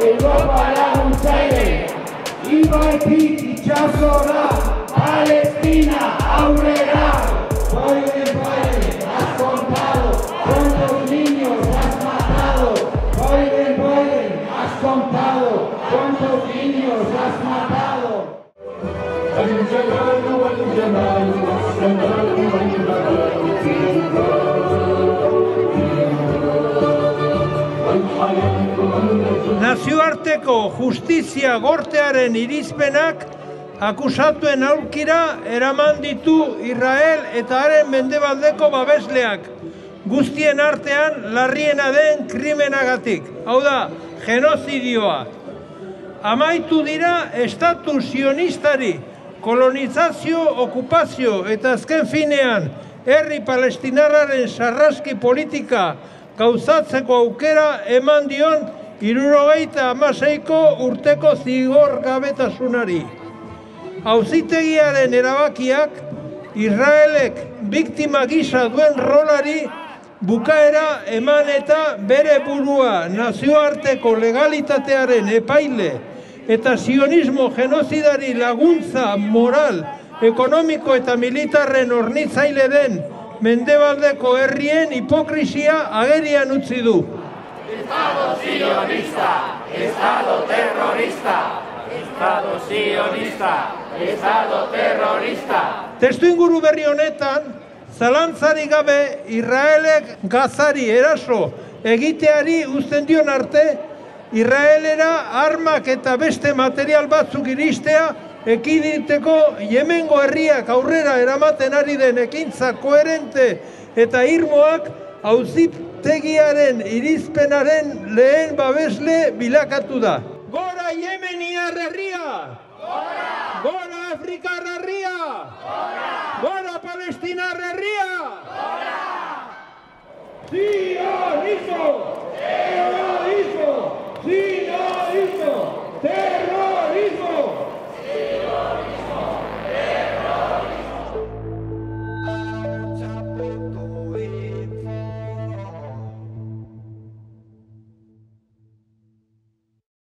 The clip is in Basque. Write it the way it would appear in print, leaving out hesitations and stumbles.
Europa laguntzaile, Ibaitik itxasora, Palestina aurrera. Biden, has contado cuántos niños has matado. Biden, has contado cuántos niños has matado. Nazioarteko justizia gortearen irizpenak akusatuen aurkira eraman ditu Israel eta haren mendebaldeko babesleak, guztien artean larriena den krimenagatik, hau da, genozidioa. Amaitu dira estatu sionistari, kolonizazio, okupazio eta azken finean herri palestinarraren sarraski politika gauzatzeko aukera eman dion 76 urteko zigorgabetasunari. Auzitegiaren erabakiak Israelek biktima gisa duen rolari bukaera eman eta bere burua nazioarteko legalitatearen epaile eta sionismo genozidari laguntza moral, ekonomiko eta militarren hornitzaile den mendebaldeko herrien hipokrisia agerian utzi du. Estado sionista, Estado terrorista, Estado sionista, Estado terrorista. Testuinguru berri honetan, zalantzarik gabe Israelek Gazari eraso egiteari uzten dion arte, Israelera armak eta beste material batzuk iristea ekiditeko Yemengo herriak aurrera eramaten ari den ekintza koherente eta irmoak auzitegiaren irizpenaren lehen babesle bilakatu da. Gora Yemeniar herria! Gora! Gora Afrikar herria! Gora! Gora Palestinar herria! Gora! Sionismo! Terrorismo! Sionismo!